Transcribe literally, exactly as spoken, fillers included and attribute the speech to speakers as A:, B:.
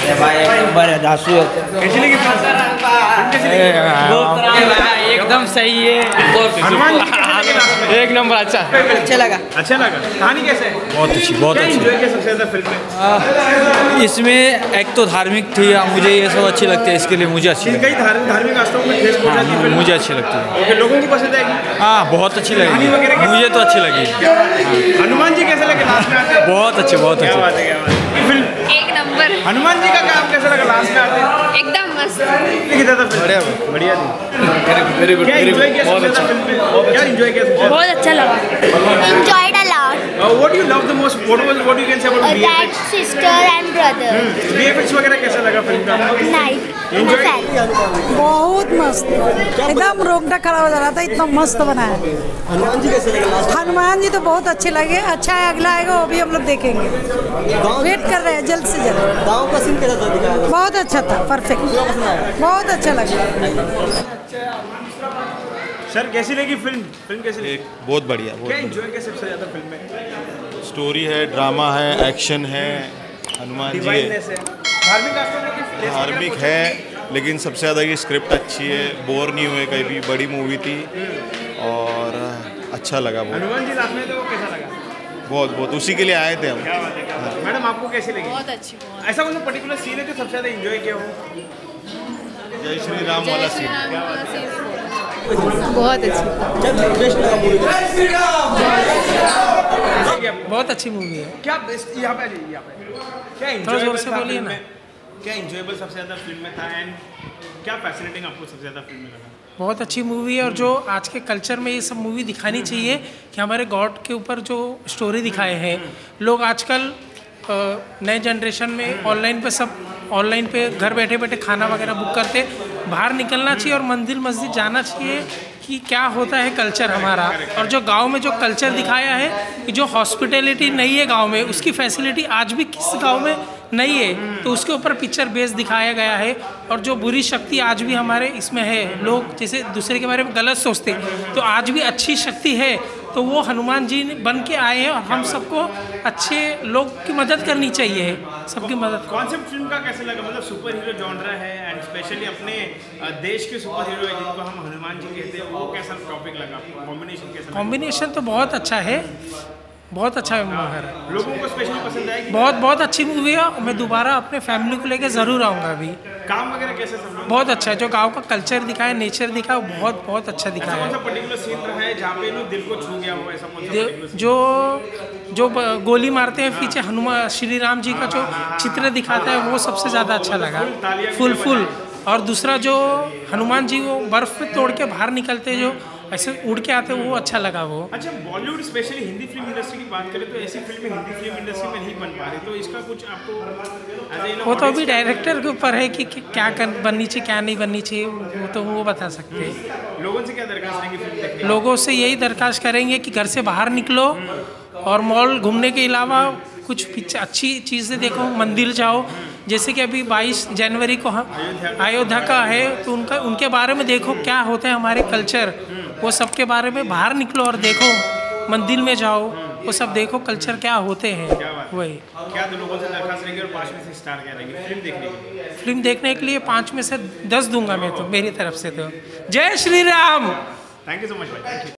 A: भाई एक नंबर है, धांसू है।
B: कैसी लगी
C: एकदम सही है।
B: हनुमान जी कैसे लगे?
C: एक नंबर अच्छा
A: अच्छा लगा।
B: अच्छा लगा। कहानी कैसे है?
C: बहुत अच्छी बहुत
B: क्या
C: अच्छी।
B: एंजॉय किया सबसे ज्यादा फिल्म में?
C: इसमें एक तो धार्मिक थी, मुझे ये सब अच्छी लगती है, इसके लिए मुझे अच्छी
B: कई धार्मिक धार्मिक आस्थाओं में ठेस पहुंचाती है फिल्म।
C: मुझे अच्छी लगती है।
B: ओके, लोगों को पसंद आएगी।
C: हाँ बहुत अच्छी लगी, मुझे तो अच्छी लगी।
B: हनुमान जी कैसे लगे लास्ट में आते?
C: बहुत अच्छे बहुत
B: क्या
C: अच्छे।
B: बात है, क्या बात है। ये फिल्म
D: एक नंबर,
B: हनुमान जी का काम कैसा लगा लास्ट में आते?
D: एकदम मस्त।
B: कितना था फिल्म? बढ़िया बढ़िया थी। वेरी गुड क्या एंजॉय किया सबसे ज्यादा फिल्म में? क्या एंजॉय किया सबसे ज्यादा?
D: बहुत अच्छा लगा।
E: Enjoyed a lot.
B: What you love the most? What was what you can say about
E: Uh,
B: V F
E: that
B: X?
E: sister and brother.
B: V F X वगैरह कैसा लगा फिल्म का?
E: Night.
B: Enjoy.
F: बहुत मस्त, एकदम रोंगटा खड़ा हो जा रहा था, इतना मस्त बना है।
G: हनुमान जी कैसे लगे लास्ट?
F: हनुमान जी तो बहुत अच्छे लगे। अच्छा है, अगला आएगा वो भी हम लोग देखेंगे, वेट कर रहे हैं जल्द से जल्द।
G: गाँव का सीन कैसा था दिखाया?
F: बहुत अच्छा था, परफेक्ट, बहुत अच्छा लगा।
B: सर कैसी लगी फिल्म? फिल्म कैसी लगी?
H: एक बहुत बढ़िया, बहुत
B: क्या
H: बढ़िया।
B: एंजॉय किया सबसे ज्यादा फिल्म में?
H: स्टोरी है, ड्रामा है, एक्शन है, हनुमान जी है,
B: डिवाइननेस है, धार्मिक आस्थाओं में कुछ place
H: धार्मिक
B: वगैरह
H: है, लेकिन सबसे ज़्यादा ये स्क्रिप्ट अच्छी है, बोर नहीं हुए कहीं भी, बड़ी मूवी थी और अच्छा लगा बहुत
B: हनुमान जी लास्ट में तो वो कैसा लगा?
H: बहुत बहुत उसी के लिए आए थे हम।
B: क्या बात है, क्या बात है। मैडम आपको कैसी लगी?
D: बहुत अच्छी।
B: ऐसा कोई पर्टिकुलर सीन है जो सबसे ज्यादा एंजॉय किया हो?
H: जय श्री राम वाला सीन
D: बहुत अच्छी।
G: क्या बेस्ट लगा मूवी?
C: बहुत अच्छी मूवी है।
B: क्या बेस्ट? यहाँ पे आ जाइए, यहाँ पे क्या
C: थोड़ा जोर
B: enjoyable
C: से
B: था
C: बोलिए
B: फिल्म
C: ना।
B: में? क्या इंजॉयबल सबसे ज्यादा फिल्म में था एंड क्या फैसिनेटिंग आपको सबसे ज्यादा फिल्म में लगा?
C: बहुत अच्छी मूवी है, और जो आज के कल्चर में ये सब मूवी दिखानी चाहिए कि हमारे गॉड के ऊपर जो स्टोरी दिखाए हैं। लोग आजकल अ, नए जनरेशन में ऑनलाइन पे सब ऑनलाइन पे घर बैठे बैठे खाना वगैरह बुक करते, बाहर निकलना चाहिए और मंदिर मस्जिद जाना चाहिए कि क्या होता है कल्चर हमारा। और जो गांव में जो कल्चर दिखाया है कि जो हॉस्पिटैलिटी नहीं है गांव में, उसकी फैसिलिटी आज भी किस गांव में नहीं है, तो उसके ऊपर पिक्चर बेस दिखाया गया है। और जो बुरी शक्ति आज भी हमारे इसमें है, लोग जैसे दूसरे के बारे में गलत सोचते, तो आज भी अच्छी शक्ति है, तो वो हनुमान जी बन के आए हैं और हम सबको अच्छे लोग की मदद करनी चाहिए, सबकी मदद।
B: कॉन्सेप्ट फिल्म का कैसे लगा? मतलब सुपर हीरो जॉनरा है एंड स्पेशली अपने अ, देश के सुपर हीरो है जिनको हम हनुमान जी कहते हैं, वो कैसा टॉपिक लगा आपको? कॉम्बिनेशन कैसा लगा?
C: कॉम्बिनेशन तो बहुत अच्छा है, बहुत अच्छा है।
B: लोगों को स्पेशली पसंद आएगी?
C: बहुत बहुत अच्छी मूवी है, मैं दोबारा अपने फैमिली को लेकर ज़रूर आऊँगा अभी।
B: काम वगैरह कैसे सब लोग?
C: बहुत अच्छा है, जो गांव का कल्चर दिखाया, नेचर दिखाया, वो बहुत बहुत अच्छा
B: ऐसा
C: दिखाया
B: कौन सा
C: है।
B: पर्टिकुलर सीन रहा है जहाँ पे इन्हों दिल को छू गया हो? ऐसा कौन सा
C: दे-
B: particular scene?
C: जो जो ब- गोली मारते हैं पीछे हनुमान श्री राम जी का जो चित्र दिखाता है, वो सबसे ज़्यादा अच्छा लगा, फुल फुल। और दूसरा जो हनुमान जी वो बर्फ़ पे तोड़ के बाहर निकलते, जो ऐसे उड़ के आते, वो अच्छा लगा वो।
B: अच्छा, Bollywood specially Hindi film industry की बात करें तो ऐसी फिल्में हिंदी फिल्म इंडस्ट्री में नहीं बन पा रही, तो इसका कुछ आपको as a, you know,
C: वो तो अभी
B: audience-
C: डायरेक्टर के ऊपर है कि कि क्या कर बननी चाहिए क्या नहीं बननी चाहिए, वो तो वो बता सकते हैं।
B: लोगों से क्या दरखास्त करेंगे फिल्म देखने की?
C: लोगों से यही दरखास्त करेंगे कि घर से बाहर निकलो और मॉल घूमने के अलावा कुछ पिक्चर अच्छी चीज़ें देखो, मंदिर जाओ। जैसे कि अभी बाईस जनवरी को हम अयोध्या का है, तो उनका उनके बारे में देखो क्या होता है हमारे कल्चर, वो सब के बारे में बाहर निकलो और देखो, मंदिर में जाओ, वो सब देखो कल्चर क्या होते हैं। वही
B: क्या तो लोगों से दरखास्त करेंगे और पाँच में से स्टार क्या रहेंगे फिल्म देखने के लिए?
C: फिल्म देखने के लिए पाँच में से दस दूंगा मैं तो, मेरी तरफ से तो। जय Shri Ram.
B: Thank you so much भाई।